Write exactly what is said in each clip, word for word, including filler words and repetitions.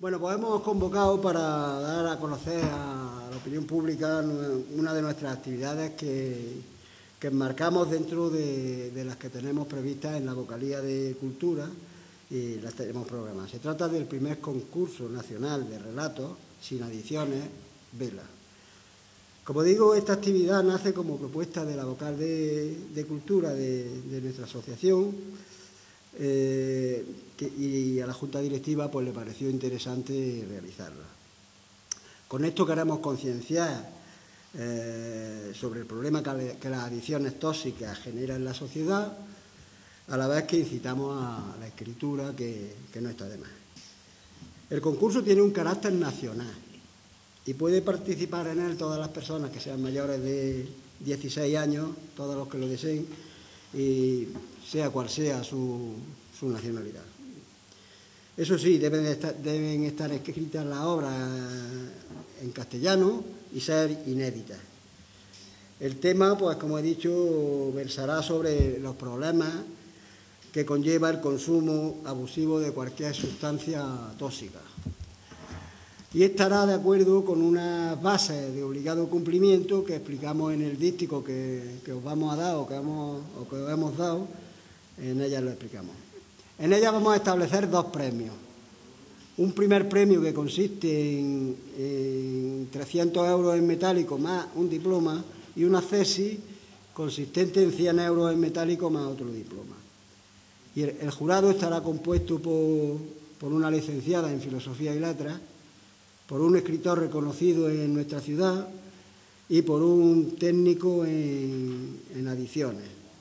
Bueno, pues hemos convocado para dar a conocer a la opinión pública una de nuestras actividades que, que enmarcamos dentro de, de las que tenemos previstas en la Vocalía de Cultura y las tenemos programadas. Se trata del primer concurso nacional de relatos sin adiciones, Vela. Como digo, esta actividad nace como propuesta de la Vocal de, de Cultura de, de nuestra asociación eh, que, y a la Junta Directiva pues le pareció interesante realizarla. Con esto queremos concienciar eh, sobre el problema que, que las adicciones tóxicas generan en la sociedad, a la vez que incitamos a la escritura, que, que no está de más. El concurso tiene un carácter nacional y puede participar en él todas las personas que sean mayores de dieciséis años, todos los que lo deseen, y sea cual sea su, su nacionalidad. Eso sí, deben estar, deben estar escritas las obras en castellano y ser inéditas. El tema, pues como he dicho, versará sobre los problemas que conlleva el consumo abusivo de cualquier sustancia tóxica. Y estará de acuerdo con unas bases de obligado cumplimiento que explicamos en el díptico que, que os vamos a dar o que, hemos, o que os hemos dado, en ellas lo explicamos. En ellas vamos a establecer dos premios. Un primer premio que consiste en, en trescientos euros en metálico más un diploma y una tesis consistente en cien euros en metálico más otro diploma. Y el, el jurado estará compuesto por, por una licenciada en Filosofía y Letras, por un escritor reconocido en nuestra ciudad y por un técnico en, en adiciones,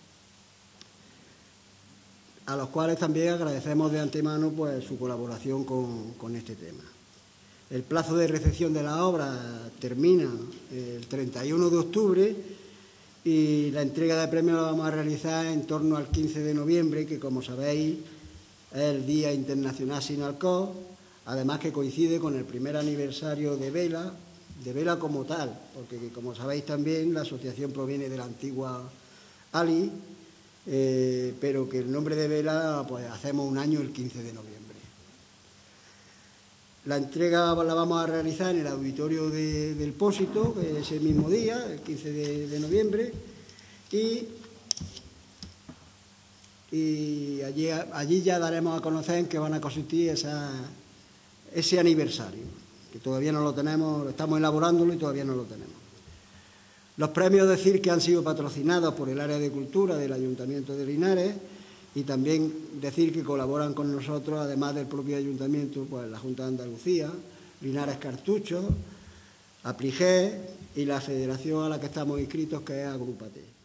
a los cuales también agradecemos de antemano pues, su colaboración con, con este tema. El plazo de recepción de la obra termina el treinta y uno de octubre y la entrega de premios la vamos a realizar en torno al quince de noviembre, que como sabéis es el Día Internacional Sin Alcohol, además que coincide con el primer aniversario de Vela, de Vela como tal, porque como sabéis también la asociación proviene de la antigua Ali, eh, pero que el nombre de Vela pues hacemos un año el quince de noviembre. La entrega la vamos a realizar en el auditorio de, del Pósito, que es el mismo día, el quince de, de noviembre, y, y allí, allí ya daremos a conocer en qué van a consistir esas... ese aniversario, que todavía no lo tenemos, estamos elaborándolo y todavía no lo tenemos. Los premios, decir que han sido patrocinados por el área de cultura del Ayuntamiento de Linares y también decir que colaboran con nosotros, además del propio Ayuntamiento, pues la Junta de Andalucía, Linares Cartucho, Apligé y la federación a la que estamos inscritos, que es Agrúpate.